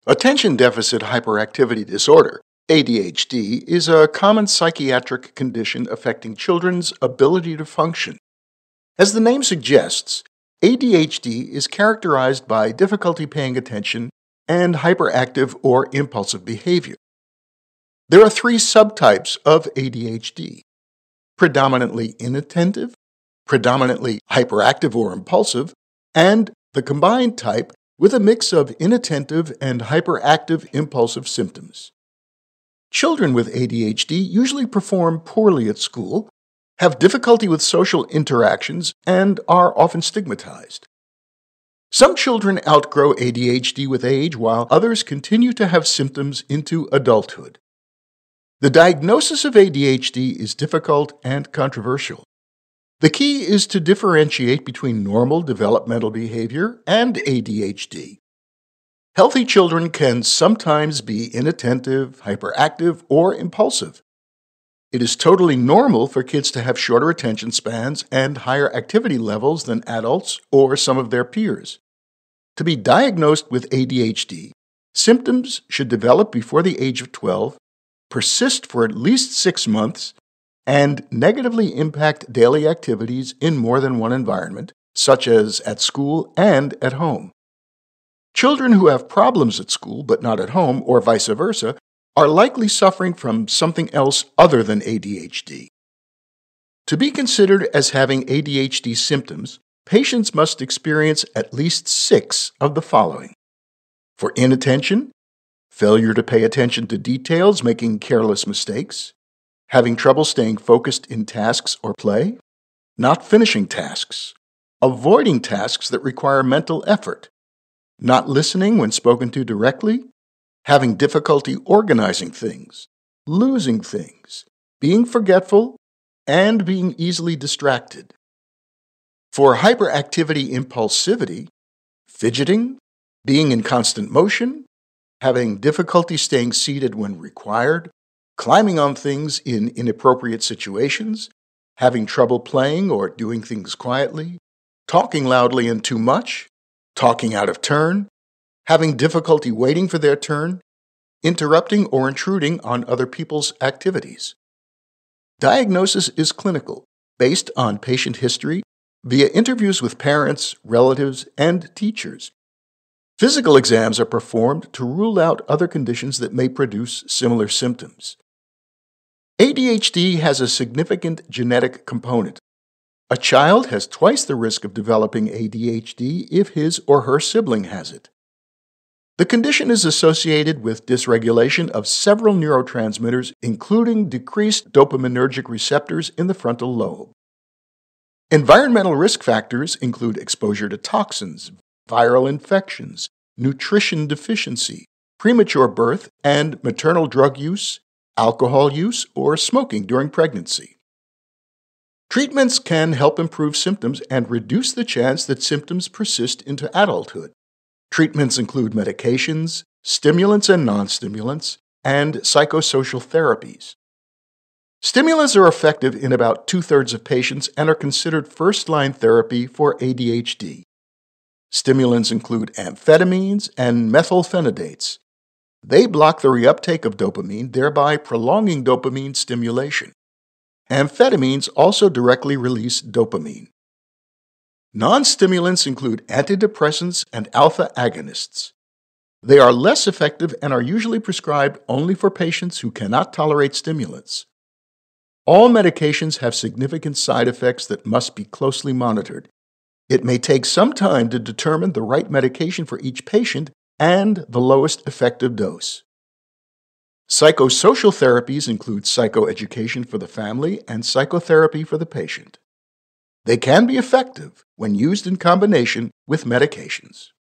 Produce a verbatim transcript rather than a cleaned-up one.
Attention Deficit Hyperactivity Disorder, A D H D, is a common psychiatric condition affecting children's ability to function. As the name suggests, A D H D is characterized by difficulty paying attention and hyperactive or impulsive behavior. There are three subtypes of A D H D: predominantly inattentive, predominantly hyperactive or impulsive, and the combined type with a mix of inattentive and hyperactive impulsive symptoms. Children with A D H D usually perform poorly at school, have difficulty with social interactions, and are often stigmatized. Some children outgrow A D H D with age, while others continue to have symptoms into adulthood. The diagnosis of A D H D is difficult and controversial. The key is to differentiate between normal developmental behavior and A D H D. Healthy children can sometimes be inattentive, hyperactive, or impulsive. It is totally normal for kids to have shorter attention spans and higher activity levels than adults or some of their peers. To be diagnosed with A D H D, symptoms should develop before the age of twelve, persist for at least six months, and negatively impact daily activities in more than one environment, such as at school and at home. Children who have problems at school but not at home, or vice versa, are likely suffering from something else other than A D H D. To be considered as having A D H D symptoms, patients must experience at least six of the following: for inattention, failure to pay attention to details, making careless mistakes, having trouble staying focused in tasks or play, not finishing tasks, avoiding tasks that require mental effort, not listening when spoken to directly, having difficulty organizing things, losing things, being forgetful, and being easily distracted. For hyperactivity impulsivity, fidgeting, being in constant motion, having difficulty staying seated when required, climbing on things in inappropriate situations, having trouble playing or doing things quietly, talking loudly and too much, talking out of turn, having difficulty waiting for their turn, interrupting or intruding on other people's activities. Diagnosis is clinical, based on patient history, via interviews with parents, relatives, and teachers. Physical exams are performed to rule out other conditions that may produce similar symptoms. A D H D has a significant genetic component. A child has twice the risk of developing A D H D if his or her sibling has it. The condition is associated with dysregulation of several neurotransmitters, including decreased dopaminergic receptors in the frontal lobe. Environmental risk factors include exposure to toxins, viral infections, nutrition deficiency, premature birth, and maternal drug use, alcohol use, or smoking during pregnancy. Treatments can help improve symptoms and reduce the chance that symptoms persist into adulthood. Treatments include medications, stimulants and non-stimulants, and psychosocial therapies. Stimulants are effective in about two-thirds of patients and are considered first-line therapy for A D H D. Stimulants include amphetamines and methylphenidates. They block the reuptake of dopamine, thereby prolonging dopamine stimulation. Amphetamines also directly release dopamine. Non-stimulants include antidepressants and alpha agonists. They are less effective and are usually prescribed only for patients who cannot tolerate stimulants. All medications have significant side effects that must be closely monitored. It may take some time to determine the right medication for each patient and the lowest effective dose. Psychosocial therapies include psychoeducation for the family and psychotherapy for the patient. They can be effective when used in combination with medications.